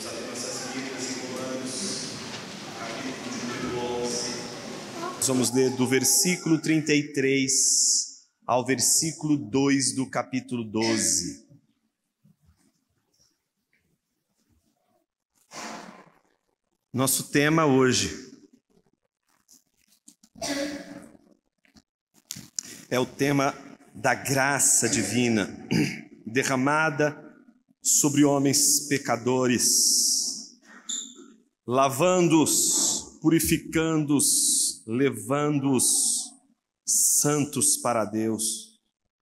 Vamos abrir nossas Bíblias em Romanos, capítulo de número 11. Nós vamos ler do versículo 33 ao versículo 2 do capítulo 12. Nosso tema hoje é o tema da graça divina derramada sobre homens pecadores, lavando-os, purificando-os, levando-os santos para Deus.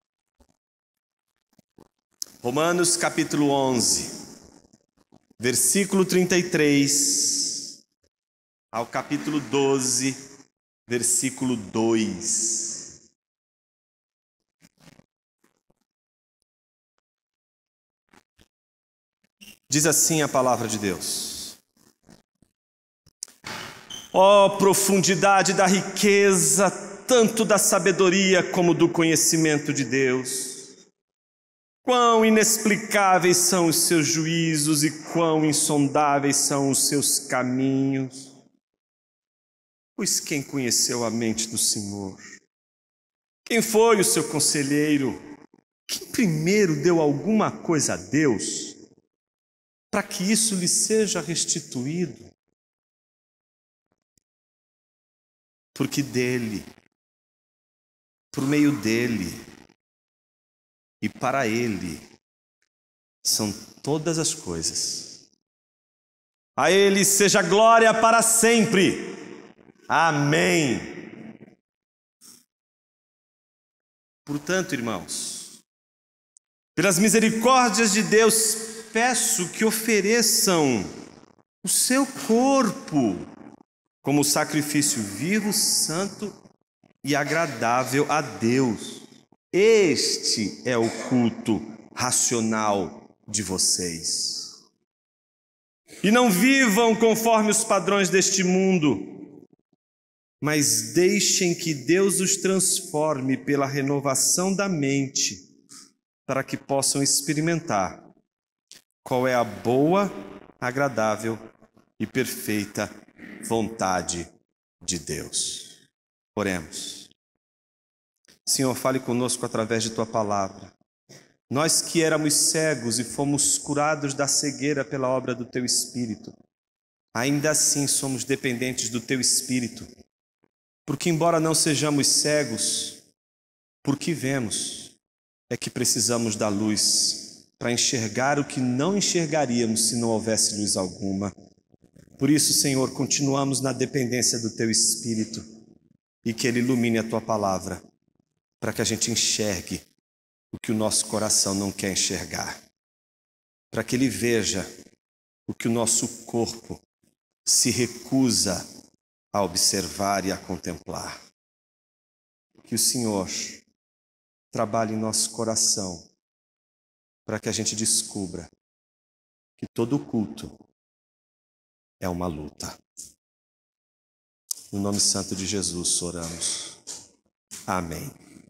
Romanos capítulo 11, versículo 33 ao capítulo 12, versículo 2. Diz assim a palavra de Deus: ó profundidade da riqueza, tanto da sabedoria como do conhecimento de Deus! Quão inexplicáveis são os seus juízos e quão insondáveis são os seus caminhos! Pois quem conheceu a mente do Senhor? Quem foi o seu conselheiro? Quem primeiro deu alguma coisa a Deus, para que isso lhe seja restituído? Porque dele, por meio dele e para ele são todas as coisas. A ele seja glória para sempre. Amém. Portanto, irmãos, pelas misericórdias de Deus, peço que ofereçam o seu corpo como sacrifício vivo, santo e agradável a Deus. Este é o culto racional de vocês. E não vivam conforme os padrões deste mundo, mas deixem que Deus os transforme pela renovação da mente, para que possam experimentar qual é a boa, agradável e perfeita vontade de Deus. Oremos. Senhor, fale conosco através de Tua palavra. Nós que éramos cegos e fomos curados da cegueira pela obra do Teu Espírito, ainda assim somos dependentes do Teu Espírito, porque embora não sejamos cegos, porque vemos, é que precisamos da luz para enxergar o que não enxergaríamos se não houvesse luz alguma. Por isso, Senhor, continuamos na dependência do Teu Espírito e que Ele ilumine a Tua palavra, para que a gente enxergue o que o nosso coração não quer enxergar, para que Ele veja o que o nosso corpo se recusa a observar e a contemplar. Que o Senhor trabalhe em nosso coração, para que a gente descubra que todo culto é uma luta. No nome santo de Jesus oramos. Amém.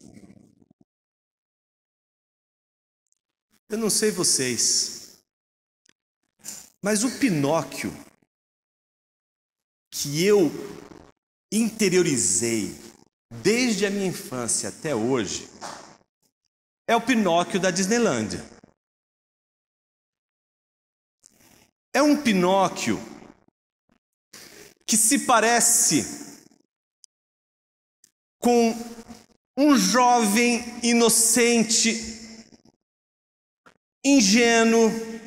Eu não sei vocês, mas o Pinóquio que eu interiorizei desde a minha infância até hoje é o Pinóquio da Disneylândia. É um Pinóquio que se parece com um jovem inocente, ingênuo,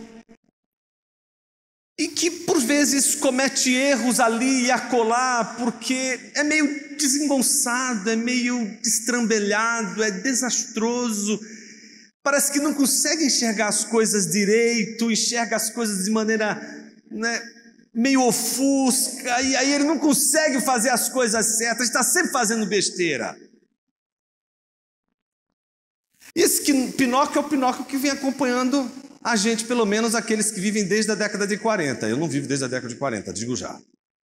e que por vezes comete erros ali e acolá, porque é meio desengonçado, é meio destrambelhado, é desastroso. Parece que não consegue enxergar as coisas direito, enxerga as coisas de maneira, meio ofusca, e aí ele não consegue fazer as coisas certas, está sempre fazendo besteira. E esse Pinóquio é o Pinóquio que vem acompanhando a gente, pelo menos aqueles que vivem desde a década de 40. Eu não vivo desde a década de 40, digo já.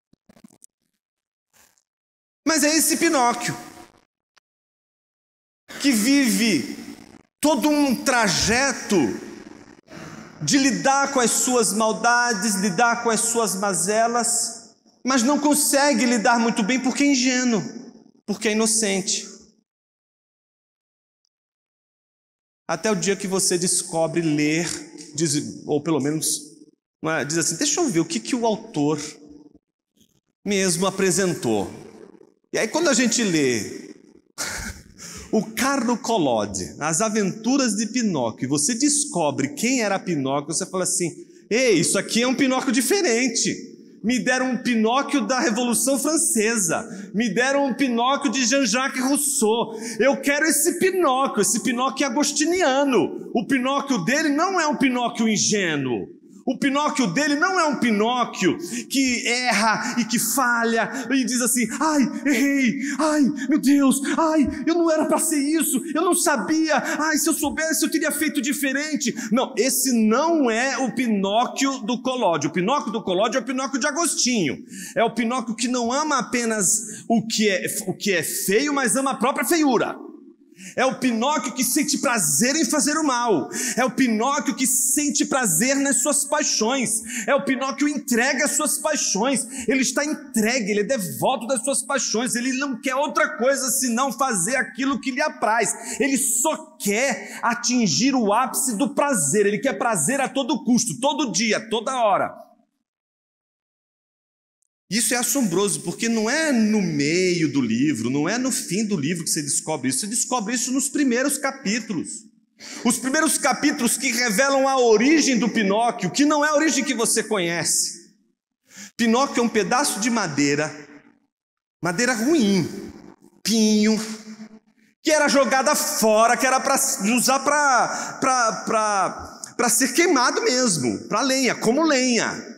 Mas é esse Pinóquio que vive todo um trajeto de lidar com as suas maldades, lidar com as suas mazelas, mas não consegue lidar muito bem porque é ingênuo, porque é inocente. Até o dia que você descobre ler, ou pelo menos diz assim, deixa eu ver o que o autor mesmo apresentou. E aí quando a gente lê o Carlo Collodi, As Aventuras de Pinóquio, e você descobre quem era Pinóquio, você fala assim, ei, isso aqui é um Pinóquio diferente. Me deram um Pinóquio da Revolução Francesa, me deram um Pinóquio de Jean-Jacques Rousseau. Eu quero esse Pinóquio agostiniano. O Pinóquio dele não é um Pinóquio ingênuo. O Pinóquio dele não é um Pinóquio que erra e que falha e diz assim, ai, errei, ai, meu Deus, ai, eu não era para ser isso, eu não sabia, ai, se eu soubesse eu teria feito diferente. Não, esse não é o Pinóquio do Collodi. O Pinóquio do Collodi é o Pinóquio de Agostinho. É o Pinóquio que não ama apenas o que é feio, mas ama a própria feiura. É o Pinóquio que sente prazer em fazer o mal. É o Pinóquio que sente prazer nas suas paixões. É o Pinóquio que entrega as suas paixões. Ele está entregue, ele é devoto das suas paixões. Ele não quer outra coisa senão fazer aquilo que lhe apraz. Ele só quer atingir o ápice do prazer. Ele quer prazer a todo custo, todo dia, toda hora. Isso é assombroso, porque não é no meio do livro, não é no fim do livro que você descobre isso. Você descobre isso nos primeiros capítulos. Os primeiros capítulos que revelam a origem do Pinóquio, que não é a origem que você conhece. Pinóquio é um pedaço de madeira ruim, pinho, que era jogada fora, que era para usar para ser queimado mesmo, para lenha, como lenha.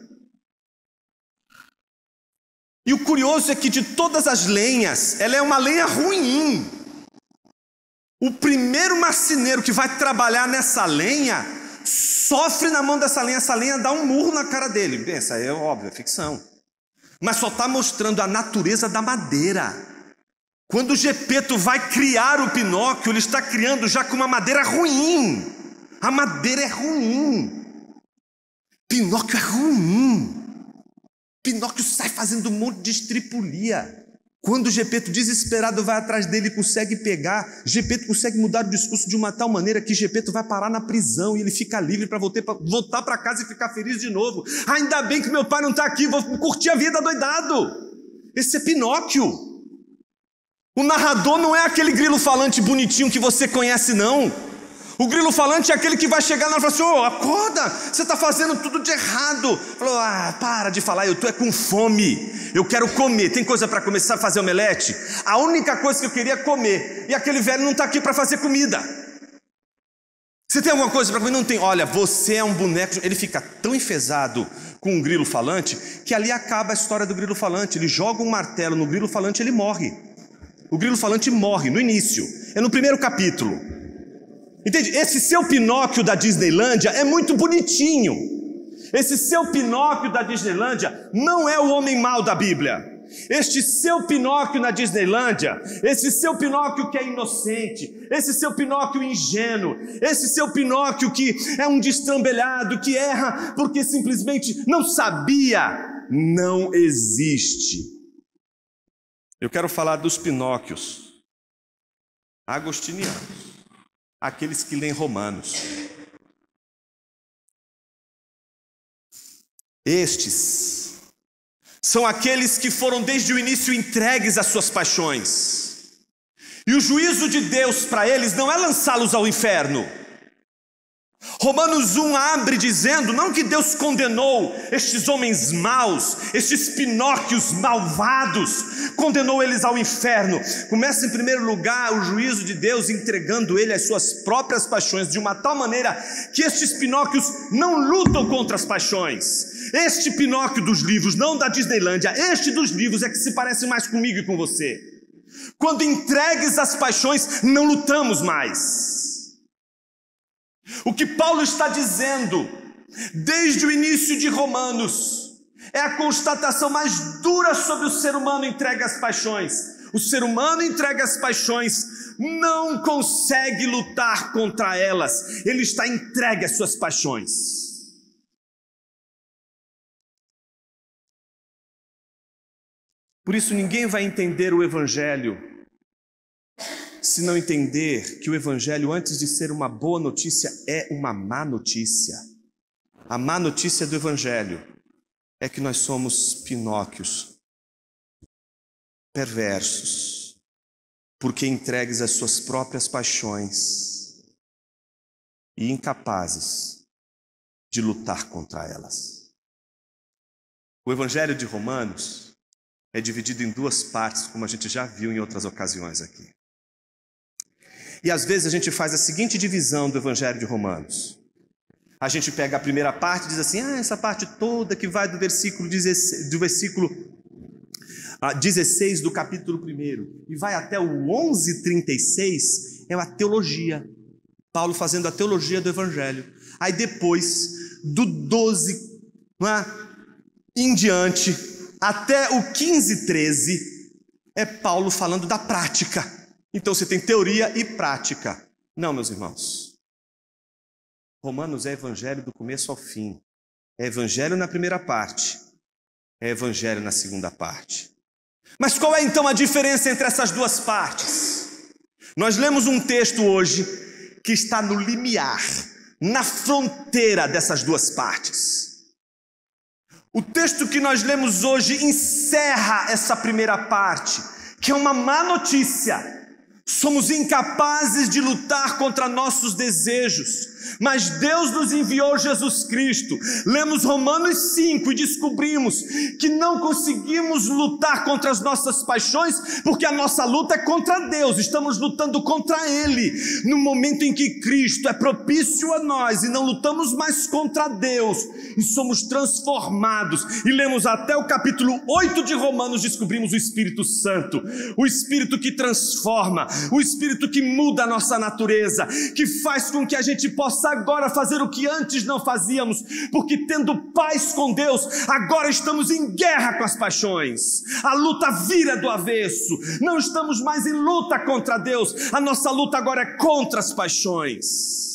E o curioso é que de todas as lenhas, ela é uma lenha ruim. O primeiro marceneiro que vai trabalhar nessa lenha, sofre na mão dessa lenha, essa lenha dá um murro na cara dele. Bem, essa é óbvio, é ficção. Mas só está mostrando a natureza da madeira. Quando o Gepeto vai criar o Pinóquio, ele está criando já com uma madeira ruim. A madeira é ruim. Pinóquio é ruim. Pinóquio sai fazendo um monte de estripulia. Quando o Gepeto desesperado vai atrás dele e consegue pegar, Gepeto consegue mudar o discurso de uma tal maneira que Gepeto vai parar na prisão e ele fica livre para voltar para casa e ficar feliz de novo. Ainda bem que meu pai não está aqui, vou curtir a vida doidado. Esse é Pinóquio. O narrador não é aquele grilo falante bonitinho que você conhece, não. O grilo falante é aquele que vai chegar lá e falar assim, ô, acorda, você está fazendo tudo de errado. Falou, para de falar, eu estou com fome, eu quero comer, tem coisa para começar a fazer omelete? A única coisa que eu queria é comer, e aquele velho não está aqui para fazer comida. Você tem alguma coisa para comer? Não tem. Olha, você é um boneco. Ele fica tão enfesado com um grilo falante, que ali acaba a história do grilo falante. Ele joga um martelo no grilo falante e ele morre. O grilo falante morre no início, é no primeiro capítulo. Entende? Esse seu Pinóquio da Disneylândia é muito bonitinho. Esse seu Pinóquio da Disneylândia não é o homem mau da Bíblia. Este seu Pinóquio na Disneylândia, esse seu Pinóquio que é inocente, esse seu Pinóquio ingênuo, esse seu Pinóquio que é um destrambelhado, que erra porque simplesmente não sabia, não existe. Eu quero falar dos Pinóquios agostinianos. Aqueles que leem Romanos. Estes são aqueles que foram desde o início entregues às suas paixões. E o juízo de Deus para eles não é lançá-los ao inferno. Romanos 1 abre dizendo, não que Deus condenou estes homens maus, estes Pinóquios malvados, condenou eles ao inferno. Começa em primeiro lugar o juízo de Deus entregando ele às suas próprias paixões, de uma tal maneira que estes Pinóquios não lutam contra as paixões. Este Pinóquio dos livros, não da Disneylândia, este dos livros é que se parece mais comigo e com você. Quando entregues às paixões, não lutamos mais. O que Paulo está dizendo, desde o início de Romanos, é a constatação mais dura sobre o ser humano entregue às paixões. O ser humano entregue às paixões não consegue lutar contra elas, ele está entregue às suas paixões. Por isso ninguém vai entender o Evangelho se não entender que o Evangelho, antes de ser uma boa notícia, é uma má notícia. A má notícia do Evangelho é que nós somos Pinóquios, perversos, porque entregues às suas próprias paixões e incapazes de lutar contra elas. O Evangelho de Romanos é dividido em duas partes, como a gente já viu em outras ocasiões aqui. E às vezes a gente faz a seguinte divisão do Evangelho de Romanos. A gente pega a primeira parte e diz assim, essa parte toda que vai do versículo 16 do capítulo 1 e vai até o 11:36, é a teologia. Paulo fazendo a teologia do Evangelho. Aí depois, do 12 em diante, até o 15:13, é Paulo falando da prática. Então você tem teoria e prática. Não, meus irmãos. Romanos é evangelho do começo ao fim. É evangelho na primeira parte. É evangelho na segunda parte. Mas qual é então a diferença entre essas duas partes? Nós lemos um texto hoje que está no limiar, na fronteira dessas duas partes. O texto que nós lemos hoje encerra essa primeira parte, que é uma má notícia. Somos incapazes de lutar contra nossos desejos, mas Deus nos enviou Jesus Cristo. Lemos Romanos 5 e descobrimos que não conseguimos lutar contra as nossas paixões, porque a nossa luta é contra Deus, estamos lutando contra Ele. No momento em que Cristo é propício a nós e não lutamos mais contra Deus, e somos transformados, e lemos até o capítulo 8 de Romanos, descobrimos o Espírito Santo, o Espírito que transforma, o Espírito que muda a nossa natureza, que faz com que a gente possa agora fazer o que antes não fazíamos, porque tendo paz com Deus, agora estamos em guerra com as paixões. A luta vira do avesso, não estamos mais em luta contra Deus, a nossa luta agora é contra as paixões.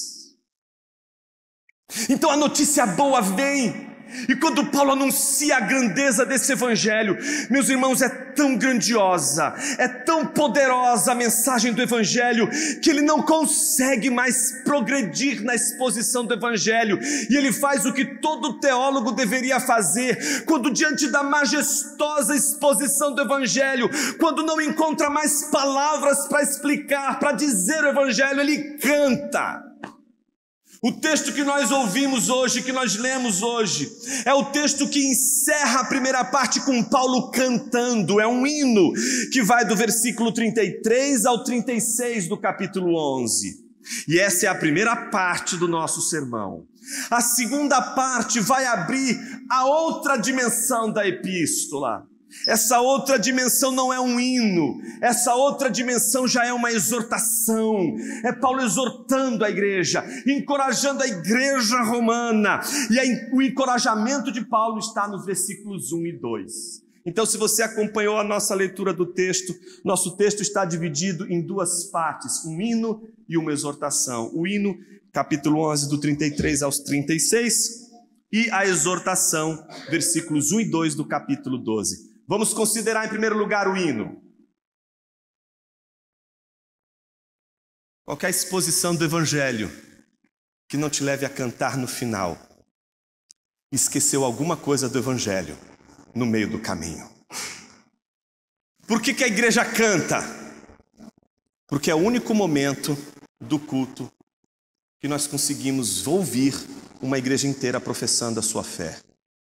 Então a notícia boa vem. E quando Paulo anuncia a grandeza desse evangelho, meus irmãos, é tão grandiosa, é tão poderosa a mensagem do evangelho, que ele não consegue mais progredir na exposição do evangelho, e ele faz o que todo teólogo deveria fazer, quando diante da majestosa exposição do evangelho, quando não encontra mais palavras para explicar, para dizer o evangelho, ele canta. O texto que nós ouvimos hoje, que nós lemos hoje, é o texto que encerra a primeira parte com Paulo cantando. É um hino que vai do versículo 33 ao 36 do capítulo 11. E essa é a primeira parte do nosso sermão. A segunda parte vai abrir a outra dimensão da epístola. Essa outra dimensão não é um hino, essa outra dimensão já é uma exortação. É Paulo exortando a igreja, encorajando a igreja romana. E o encorajamento de Paulo está nos versículos 1 e 2. Então, se você acompanhou a nossa leitura do texto, nosso texto está dividido em duas partes, um hino e uma exortação. O hino, capítulo 11, do 33 aos 36, e a exortação, versículos 1 e 2 do capítulo 12. Vamos considerar em primeiro lugar o hino. Qualquer exposição do evangelho que não te leve a cantar no final, esqueceu alguma coisa do evangelho no meio do caminho. Por que a igreja canta? Porque é o único momento do culto que nós conseguimos ouvir uma igreja inteira professando a sua fé.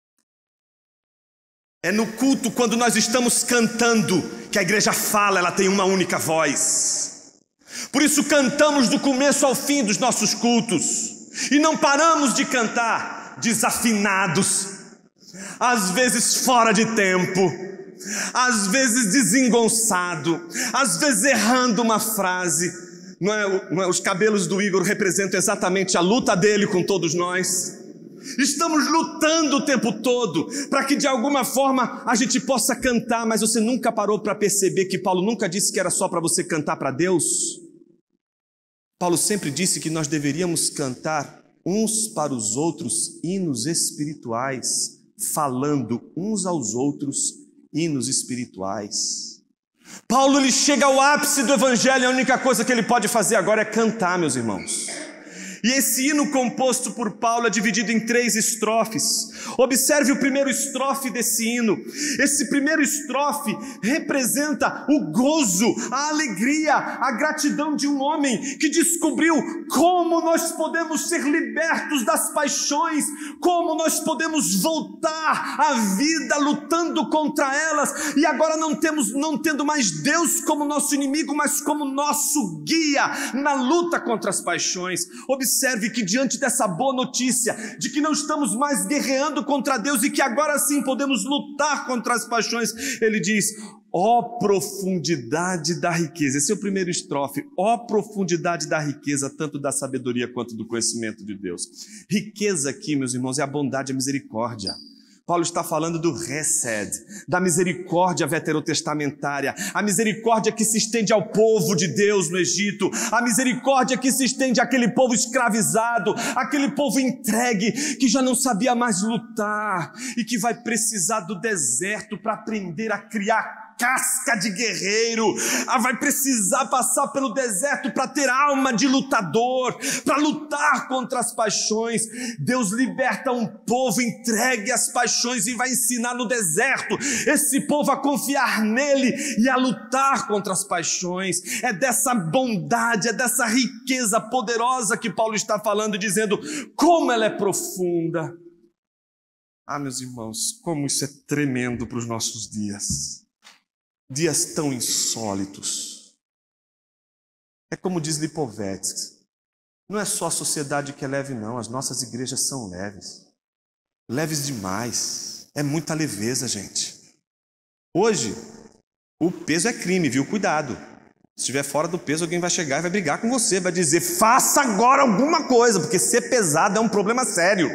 É no culto, quando nós estamos cantando, que a igreja fala, ela tem uma única voz. Por isso cantamos do começo ao fim dos nossos cultos. E não paramos de cantar desafinados, às vezes fora de tempo, às vezes desengonçado, às vezes errando uma frase. Não é, os cabelos do Igor representam exatamente a luta dele com todos nós. Estamos lutando o tempo todo para que de alguma forma a gente possa cantar, mas você nunca parou para perceber que Paulo nunca disse que era só para você cantar para Deus? Paulo sempre disse que nós deveríamos cantar uns para os outros hinos espirituais, falando uns aos outros hinos espirituais. Paulo ele chega ao ápice do evangelho, a única coisa que ele pode fazer agora é cantar, meus irmãos. E esse hino composto por Paulo é dividido em 3 estrofes. Observe o primeiro estrofe desse hino. Esse primeiro estrofe representa o gozo, a alegria, a gratidão de um homem que descobriu como nós podemos ser libertos das paixões, como nós podemos voltar à vida lutando contra elas, e agora não tendo mais Deus como nosso inimigo, mas como nosso guia na luta contra as paixões. Observe que diante dessa boa notícia de que não estamos mais guerreando contra Deus e que agora sim podemos lutar contra as paixões, ele diz: ó profundidade da riqueza. Esse é o primeiro estrofe. Ó profundidade da riqueza, tanto da sabedoria quanto do conhecimento de Deus. Riqueza aqui, meus irmãos, é a bondade e a misericórdia. Paulo está falando do Hesed, da misericórdia veterotestamentária, a misericórdia que se estende ao povo de Deus no Egito, a misericórdia que se estende àquele povo escravizado, aquele povo entregue, que já não sabia mais lutar e que vai precisar do deserto para aprender a criar casca de guerreiro, vai precisar passar pelo deserto para ter alma de lutador, para lutar contra as paixões. Deus liberta um povo entregue às paixões e vai ensinar no deserto esse povo a confiar nele e a lutar contra as paixões. É dessa bondade, é dessa riqueza poderosa que Paulo está falando, dizendo como ela é profunda. Ah, meus irmãos, como isso é tremendo para os nossos dias. Dias tão insólitos. É como diz Lipovetsky, não é só a sociedade que é leve não, as nossas igrejas são leves. Leves demais, é muita leveza, gente. Hoje, o peso é crime, viu? Cuidado. Se estiver fora do peso, alguém vai chegar e vai brigar com você, vai dizer, faça agora alguma coisa, porque ser pesado é um problema sério.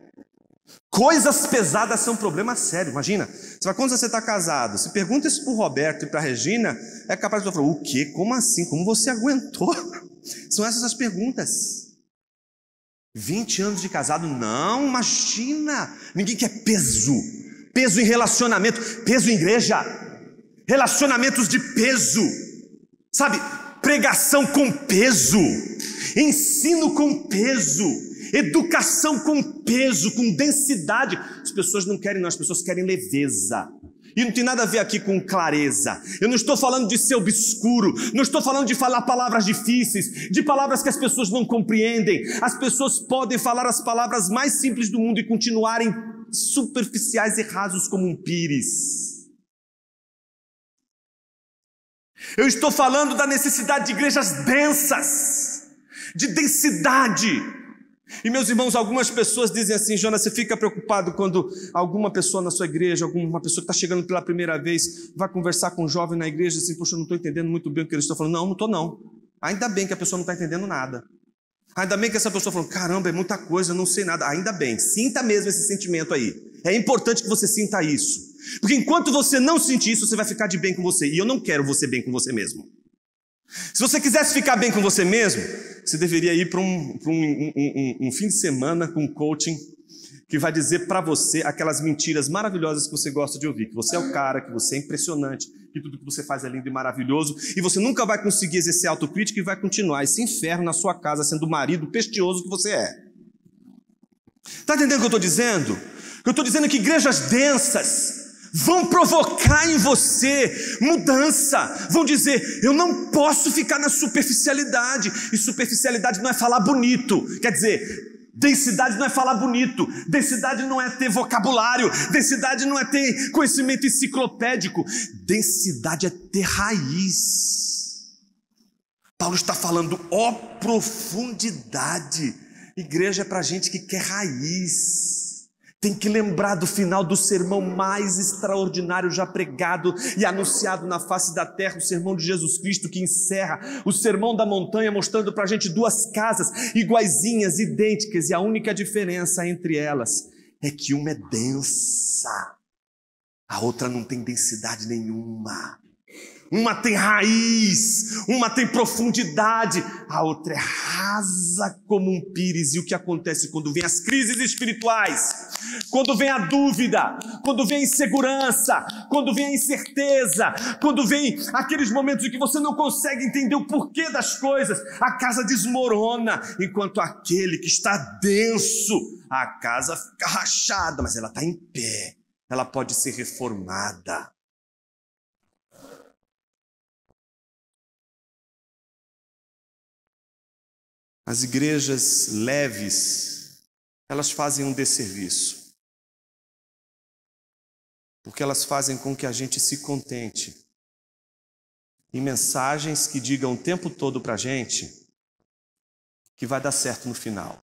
Coisas pesadas são um problema sério. Imagina, você fala, quando você está casado, se pergunta isso para o Roberto e para a Regina, é capaz de falar, o quê? Como assim? Como você aguentou? São essas as perguntas. 20 anos de casado, não, imagina. Ninguém quer peso. Peso em relacionamento, peso em igreja, relacionamentos de peso, sabe? Pregação com peso, ensino com peso, educação com peso, com densidade. As pessoas não querem não, as pessoas querem leveza. E não tem nada a ver aqui com clareza. Eu não estou falando de ser obscuro, não estou falando de falar palavras difíceis, de palavras que as pessoas não compreendem. As pessoas podem falar as palavras mais simples do mundo e continuarem superficiais e rasos como um pires. Eu estou falando da necessidade de igrejas densas, de densidade. E meus irmãos, algumas pessoas dizem assim, Jonas, você fica preocupado quando alguma pessoa na sua igreja, alguma pessoa que está chegando pela primeira vez, vai conversar com um jovem na igreja assim, poxa, eu não estou entendendo muito bem o que eles estão falando. Não estou não. Ainda bem que a pessoa não está entendendo nada. Ainda bem que essa pessoa falou, caramba, é muita coisa, eu não sei nada. Ainda bem, sinta mesmo esse sentimento aí. É importante que você sinta isso. Porque enquanto você não sentir isso, você vai ficar de bem com você. E eu não quero você bem com você mesmo. Se você quisesse ficar bem com você mesmo, você deveria ir para um fim de semana com coaching que vai dizer para você aquelas mentiras maravilhosas que você gosta de ouvir, que você é o cara, que você é impressionante, que tudo que você faz é lindo e maravilhoso, e você nunca vai conseguir exercer autocrítica e vai continuar esse inferno na sua casa sendo o marido pestioso que você é. Está entendendo o que eu estou dizendo? Eu estou dizendo que igrejas densas vão provocar em você mudança, vão dizer, eu não posso ficar na superficialidade, e superficialidade não é falar bonito, quer dizer, densidade não é falar bonito, densidade não é ter vocabulário, densidade não é ter conhecimento enciclopédico, densidade é ter raiz. Paulo está falando, ó profundidade, igreja é para gente que quer raiz. Tem que lembrar do final do sermão mais extraordinário já pregado e anunciado na face da terra, o sermão de Jesus Cristo, que encerra o sermão da montanha, mostrando para a gente duas casas iguaizinhas, idênticas, e a única diferença entre elas é que uma é densa, a outra não tem densidade nenhuma. Uma tem raiz, uma tem profundidade, a outra é rasa como um pires. E o que acontece quando vem as crises espirituais? Quando vem a dúvida, quando vem a insegurança, quando vem a incerteza, quando vem aqueles momentos em que você não consegue entender o porquê das coisas, a casa desmorona, enquanto aquele que está denso, a casa fica rachada, mas ela está em pé, ela pode ser reformada. As igrejas leves, elas fazem um desserviço, porque elas fazem com que a gente se contente em mensagens que digam o tempo todo para a gente que vai dar certo no final.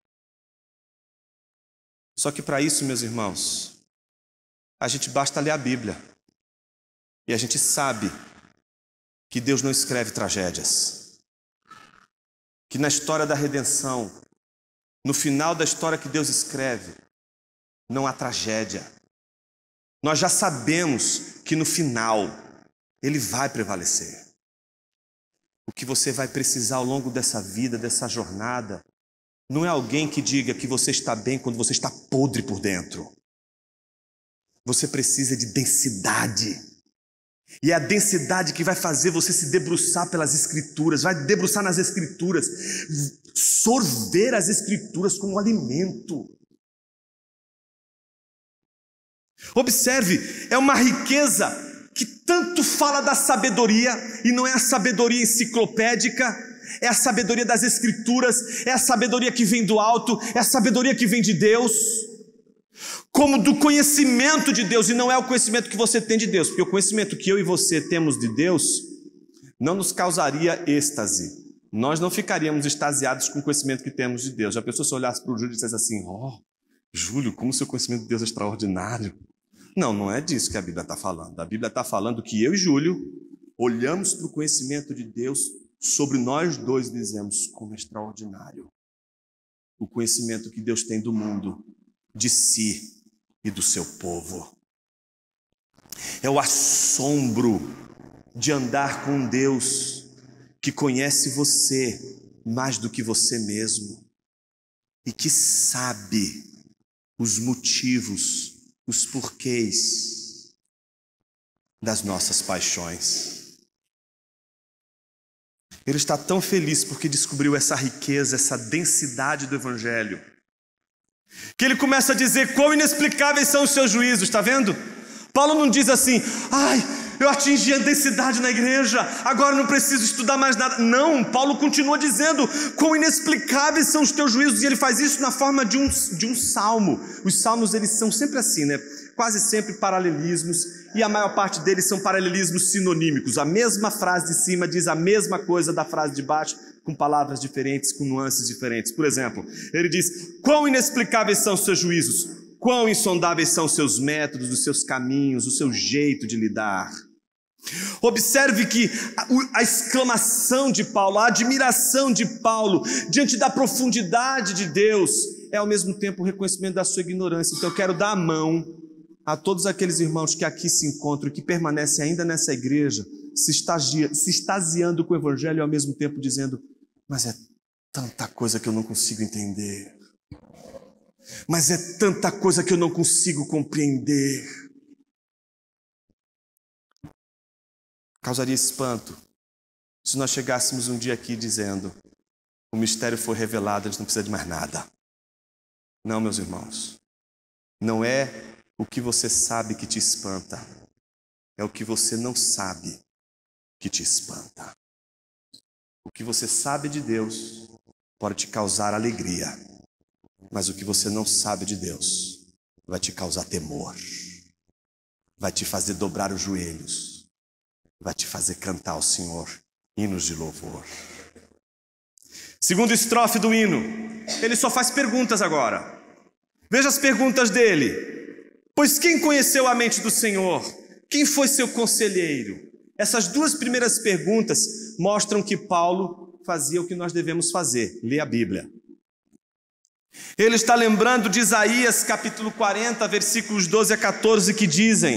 Só que para isso, meus irmãos, a gente basta ler a Bíblia e a gente sabe que Deus não escreve tragédias. Que na história da redenção, no final da história que Deus escreve, não há tragédia. Nós já sabemos que no final Ele vai prevalecer. O que você vai precisar ao longo dessa vida, dessa jornada, não é alguém que diga que você está bem quando você está podre por dentro. Você precisa de densidade. E é a densidade que vai fazer você se debruçar pelas Escrituras, vai debruçar nas Escrituras, sorver as Escrituras como alimento. Observe, é uma riqueza que tanto fala da sabedoria, e não é a sabedoria enciclopédica, é a sabedoria das Escrituras, é a sabedoria que vem do alto, é a sabedoria que vem de Deus, como do conhecimento de Deus, e não é o conhecimento que você tem de Deus, porque o conhecimento que eu e você temos de Deus não nos causaria êxtase. Nós não ficaríamos extasiados com o conhecimento que temos de Deus. Já pensou se eu olhasse para o Júlio e dissesse assim: Júlio, como o seu conhecimento de Deus é extraordinário? Não, não é disso que a Bíblia está falando. A Bíblia está falando que eu e Júlio olhamos para o conhecimento de Deus sobre nós dois e dizemos: como é extraordinário o conhecimento que Deus tem do mundo, de si e do seu povo. É o assombro de andar com um Deus que conhece você mais do que você mesmo e que sabe os motivos, os porquês das nossas paixões. Ele está tão feliz porque descobriu essa riqueza, essa densidade do Evangelho, que ele começa a dizer quão inexplicáveis são os seus juízos, está vendo? Paulo não diz assim: eu atingi a densidade na igreja, agora não preciso estudar mais nada. Não, Paulo continua dizendo quão inexplicáveis são os teus juízos, e ele faz isso na forma de um salmo. Os salmos, eles são sempre assim, né? Quase sempre paralelismos, e a maior parte deles são paralelismos sinonímicos. A mesma frase de cima diz a mesma coisa da frase de baixo, com palavras diferentes, com nuances diferentes. Por exemplo, ele diz: quão inexplicáveis são os seus juízos, quão insondáveis são os seus métodos, os seus caminhos, o seu jeito de lidar. Observe que a exclamação de Paulo, a admiração de Paulo diante da profundidade de Deus é ao mesmo tempo o reconhecimento da sua ignorância. Então eu quero dar a mão a todos aqueles irmãos que aqui se encontram e que permanecem ainda nessa igreja, se extasiando com o Evangelho e ao mesmo tempo dizendo: mas é tanta coisa que eu não consigo entender, mas é tanta coisa que eu não consigo compreender. Causaria espanto se nós chegássemos um dia aqui dizendo: o mistério foi revelado, a gente não precisa de mais nada. Não, meus irmãos, não é o que você sabe que te espanta, é o que você não sabe que te espanta. O que você sabe de Deus pode te causar alegria, mas o que você não sabe de Deus vai te causar temor, vai te fazer dobrar os joelhos, vai te fazer cantar ao Senhor hinos de louvor. Segunda estrofe do hino, ele só faz perguntas agora. Veja as perguntas dele. Pois quem conheceu a mente do Senhor? Quem foi seu conselheiro? Essas duas primeiras perguntas mostram que Paulo fazia o que nós devemos fazer: ler a Bíblia. Ele está lembrando de Isaías capítulo 40, versículos 12 a 14, que dizem: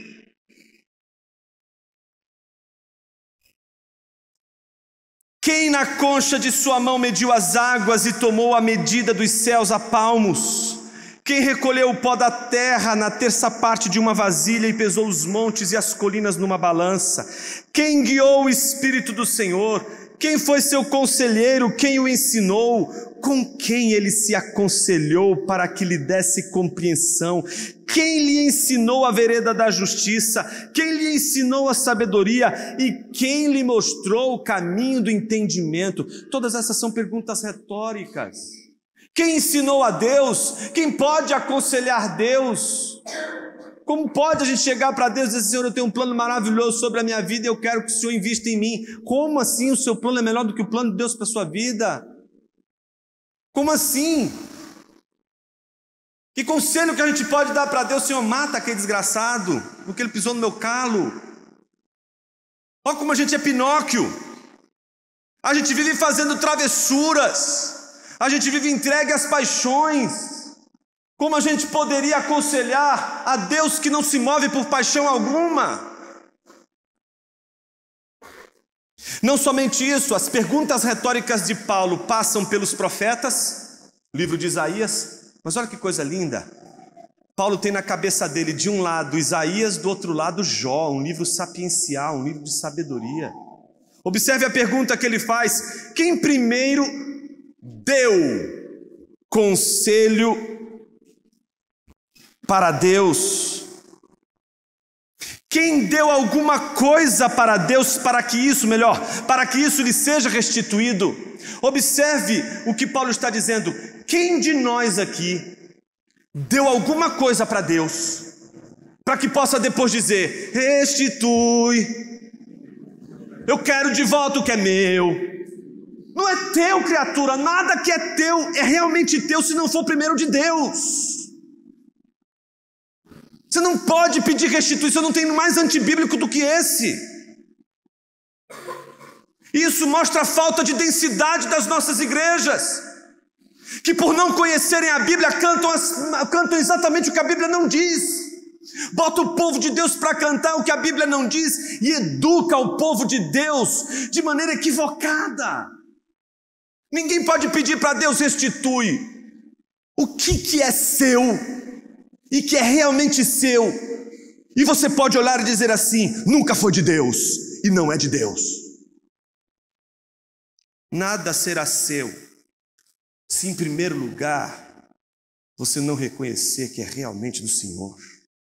quem na concha de sua mão mediu as águas e tomou a medida dos céus a palmos? Quem recolheu o pó da terra na terça parte de uma vasilha e pesou os montes e as colinas numa balança? Quem guiou o Espírito do Senhor? Quem foi seu conselheiro? Quem o ensinou? Com quem ele se aconselhou para que lhe desse compreensão? Quem lhe ensinou a vereda da justiça? Quem lhe ensinou a sabedoria? E quem lhe mostrou o caminho do entendimento? Todas essas são perguntas retóricas. Quem ensinou a Deus? Quem pode aconselhar Deus? Como pode a gente chegar para Deus e dizer: Senhor, eu tenho um plano maravilhoso sobre a minha vida e eu quero que o Senhor invista em mim? Como assim o seu plano é melhor do que o plano de Deus para a sua vida? Como assim? Que conselho que a gente pode dar para Deus? Senhor, mata aquele desgraçado, porque ele pisou no meu calo. Olha como a gente é Pinóquio. A gente vive fazendo travessuras. A gente vive entregue às paixões. Como a gente poderia aconselhar a Deus que não se move por paixão alguma? Não somente isso, as perguntas retóricas de Paulo passam pelos profetas, livro de Isaías, mas olha que coisa linda. Paulo tem na cabeça dele, de um lado Isaías, do outro lado Jó, um livro sapiencial, um livro de sabedoria. Observe a pergunta que ele faz: quem primeiro deu conselho para Deus? Quem deu alguma coisa para Deus para que isso lhe seja restituído? Observe o que Paulo está dizendo. Quem de nós aqui deu alguma coisa para Deus, para que possa depois dizer: restitui, eu quero de volta o que é meu? Não é teu, criatura. Nada que é teu é realmente teu se não for primeiro de Deus. Você não pode pedir restituição, não tem mais antibíblico do que esse. Isso mostra a falta de densidade das nossas igrejas, que por não conhecerem a Bíblia cantam exatamente o que a Bíblia não diz. Bota o povo de Deus para cantar o que a Bíblia não diz e educa o povo de Deus de maneira equivocada. Ninguém pode pedir para Deus: restitui. O que é seu e que é realmente seu? E você pode olhar e dizer assim: nunca foi de Deus e não é de Deus. Nada será seu se em primeiro lugar você não reconhecer que é realmente do Senhor.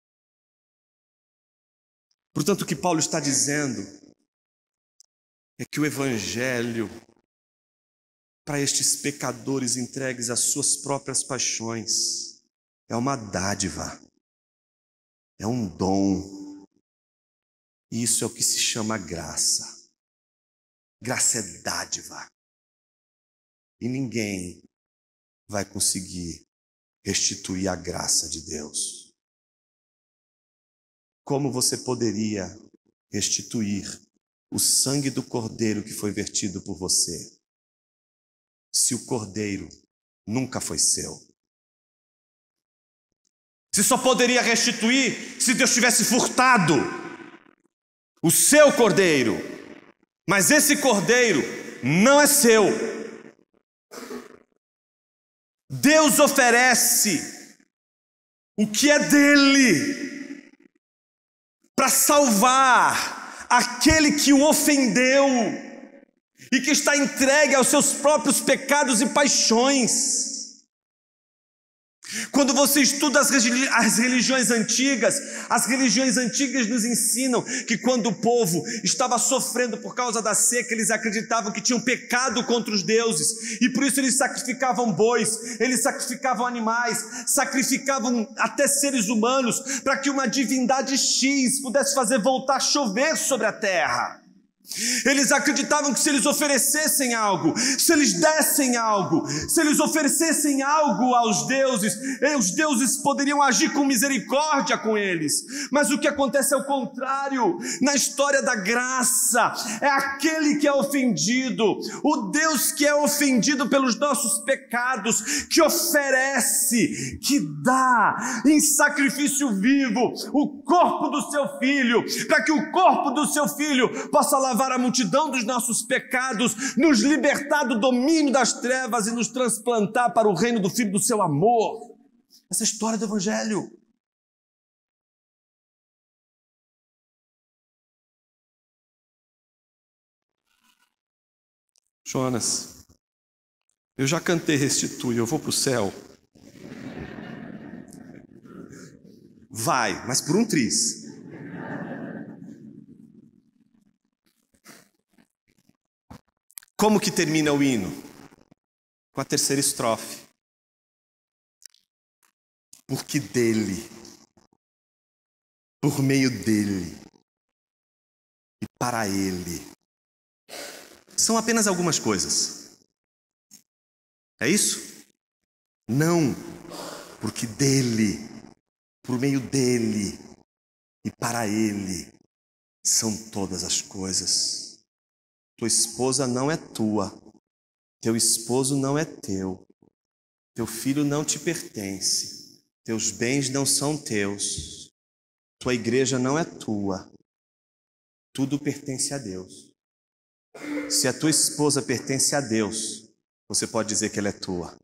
Portanto, o que Paulo está dizendo é que o Evangelho, para estes pecadores entregues às suas próprias paixões, é uma dádiva, é um dom. E isso é o que se chama graça. Graça é dádiva. E ninguém vai conseguir restituir a graça de Deus. Como você poderia restituir o sangue do Cordeiro que foi vertido por você, se o Cordeiro nunca foi seu? Você só poderia restituir se Deus tivesse furtado o seu Cordeiro. Mas esse Cordeiro não é seu. Deus oferece o que é dele para salvar aquele que o ofendeu e que está entregue aos seus próprios pecados e paixões. Quando você estuda as religiões antigas nos ensinam que quando o povo estava sofrendo por causa da seca, eles acreditavam que tinham pecado contra os deuses, e por isso eles sacrificavam bois, eles sacrificavam animais, sacrificavam até seres humanos, para que uma divindade X pudesse fazer voltar a chover sobre a terra. Eles acreditavam que se eles oferecessem algo, se eles dessem algo, se eles oferecessem algo aos deuses, os deuses poderiam agir com misericórdia com eles. Mas o que acontece é o contrário. Na história da graça, é aquele que é ofendido, o Deus que é ofendido pelos nossos pecados, que oferece, que dá em sacrifício vivo o corpo do seu filho, para que o corpo do seu filho possa lavar a multidão dos nossos pecados, nos libertar do domínio das trevas e nos transplantar para o reino do Filho do seu amor. Essa história do Evangelho. Jonas, eu já cantei Restitui, eu vou para o céu. Vai, mas por um triz. Como que termina o hino? Com a terceira estrofe. Porque dele, por meio dele e para ele. São apenas algumas coisas. É isso? Não, porque dele, por meio dele e para ele são todas as coisas. Tua esposa não é tua, teu esposo não é teu, teu filho não te pertence, teus bens não são teus, tua igreja não é tua, tudo pertence a Deus. Se a tua esposa pertence a Deus, você pode dizer que ela é tua.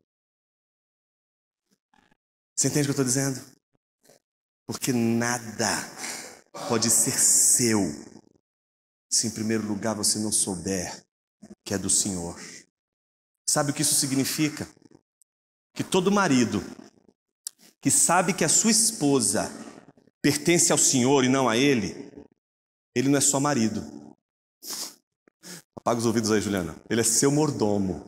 Você entende o que eu estou dizendo? Porque nada pode ser seu se em primeiro lugar você não souber que é do Senhor. Sabe o que isso significa? Que todo marido que sabe que a sua esposa pertence ao Senhor e não a ele, ele não é só marido. Apaga os ouvidos aí, Juliana. Ele é seu mordomo.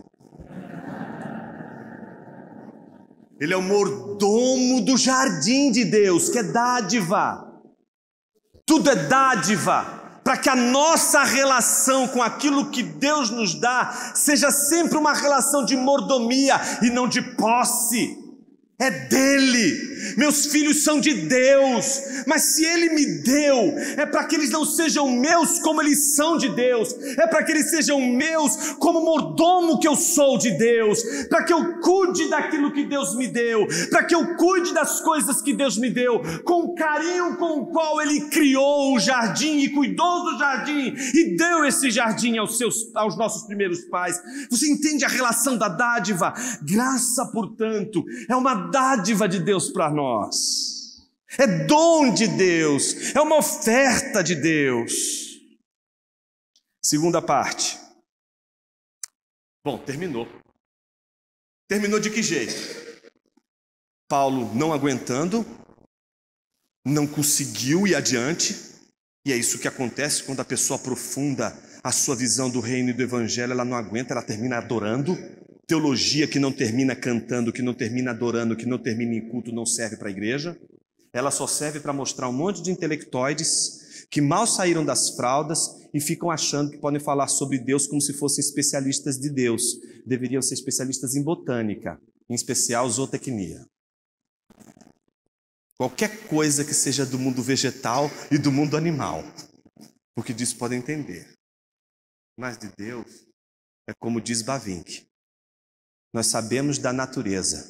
Ele é o mordomo do jardim de Deus, que é dádiva. Tudo é dádiva. Para que a nossa relação com aquilo que Deus nos dá seja sempre uma relação de mordomia e não de posse. É dele. Meus filhos são de Deus, mas se ele me deu, é para que eles não sejam meus como eles são de Deus, é para que eles sejam meus como mordomo que eu sou de Deus, para que eu cuide daquilo que Deus me deu, para que eu cuide das coisas que Deus me deu, com o carinho com o qual ele criou o jardim e cuidou do jardim e deu esse jardim aos nossos primeiros pais. Você entende a relação da dádiva? Graça, portanto, é uma dádiva de Deus para nós, é dom de Deus, é uma oferta de Deus. Segunda parte. Bom, terminou de que jeito? Paulo não aguentando, não conseguiu ir adiante, e é isso que acontece quando a pessoa aprofunda a sua visão do reino e do evangelho. Ela não aguenta, ela termina adorando. Teologia que não termina cantando, que não termina adorando, que não termina em culto, não serve para a igreja. Ela só serve para mostrar um monte de intelectoides que mal saíram das fraldas e ficam achando que podem falar sobre Deus como se fossem especialistas de Deus. Deveriam ser especialistas em botânica, em especial zootecnia. Qualquer coisa que seja do mundo vegetal e do mundo animal, porque disso podem entender. Mas de Deus, é como diz Bavinck. Nós sabemos da natureza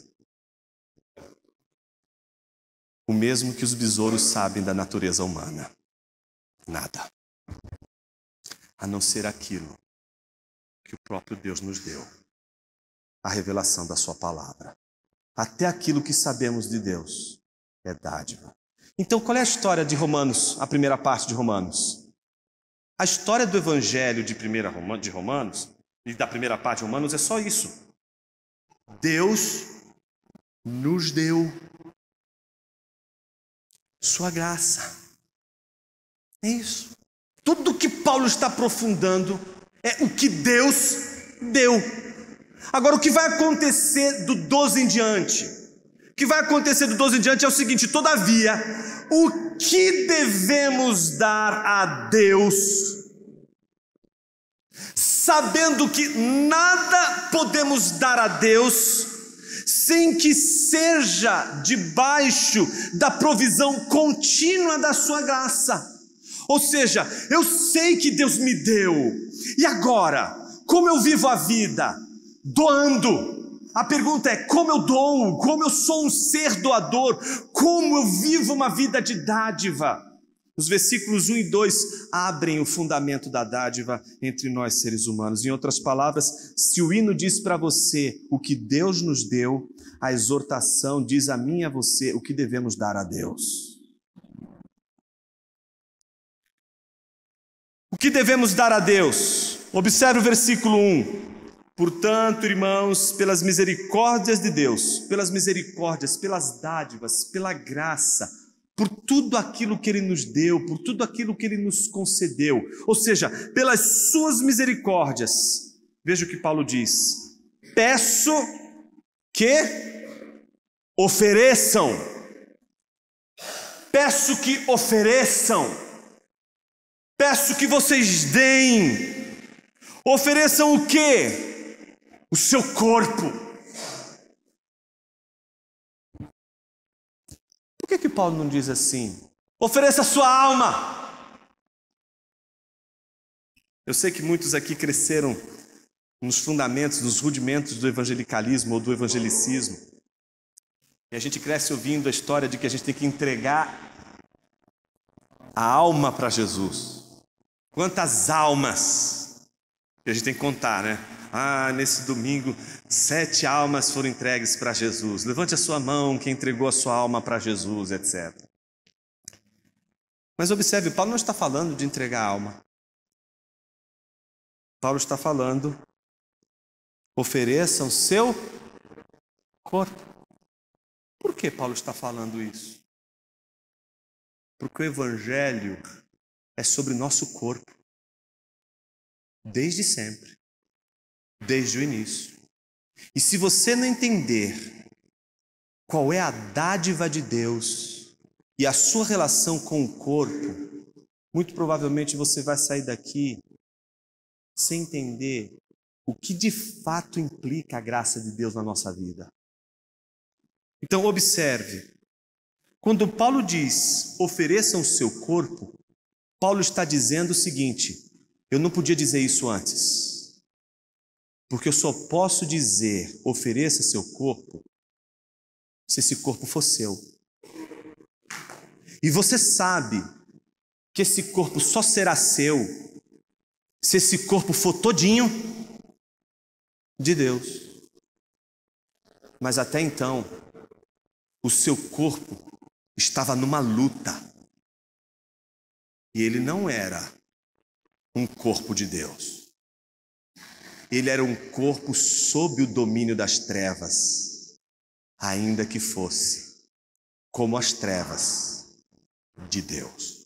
o mesmo que os besouros sabem da natureza humana. Nada. A não ser aquilo que o próprio Deus nos deu. A revelação da sua palavra. Até aquilo que sabemos de Deus é dádiva. Então, qual é a história de Romanos, a primeira parte de Romanos? A história do evangelho de Romanos, e da primeira parte de Romanos, é só isso. Deus nos deu sua graça. É isso. Tudo que Paulo está aprofundando é o que Deus deu. Agora, o que vai acontecer do 12 em diante? O que vai acontecer do 12 em diante é o seguinte: todavia, o que devemos dar a Deus, sabendo que nada podemos dar a Deus sem que seja debaixo da provisão contínua da sua graça. Ou seja, eu sei que Deus me deu, e agora, como eu vivo a vida? Doando. A pergunta é: como eu dou? Como eu sou um ser doador? Como eu vivo uma vida de dádiva? Os versículos 1 e 2 abrem o fundamento da dádiva entre nós seres humanos. Em outras palavras, se o hino diz para você o que Deus nos deu, a exortação diz a mim e a você o que devemos dar a Deus. O que devemos dar a Deus? Observe o versículo 1. Portanto, irmãos, pelas misericórdias de Deus, pelas misericórdias, pelas dádivas, pela graça, por tudo aquilo que Ele nos deu, por tudo aquilo que Ele nos concedeu, ou seja, pelas suas misericórdias, veja o que Paulo diz: peço que ofereçam, peço que ofereçam, peço que vocês deem. Ofereçam o quê? O seu corpo. Por que Paulo não diz assim? Ofereça a sua alma. Eu sei que muitos aqui cresceram nos fundamentos, nos rudimentos do evangelicalismo ou do evangelicismo. E a gente cresce ouvindo a história de que a gente tem que entregar a alma para Jesus. Quantas almas que a gente tem que contar, né? Nesse domingo, 7 almas foram entregues para Jesus. Levante a sua mão quem entregou a sua alma para Jesus, etc. Mas observe, Paulo não está falando de entregar a alma. Paulo está falando, ofereçam o seu corpo. Por que Paulo está falando isso? Porque o evangelho é sobre o nosso corpo. Desde sempre. Desde o início. E se você não entender qual é a dádiva de Deus e a sua relação com o corpo, muito provavelmente você vai sair daqui sem entender o que de fato implica a graça de Deus na nossa vida. Então observe, quando Paulo diz ofereçam o seu corpo, Paulo está dizendo o seguinte: eu não podia dizer isso antes. Porque eu só posso dizer, ofereça seu corpo, se esse corpo for seu. E você sabe que esse corpo só será seu, se esse corpo for todinho de Deus. Mas até então, o seu corpo estava numa luta. E ele não era um corpo de Deus. Ele era um corpo sob o domínio das trevas, ainda que fosse como as trevas de Deus.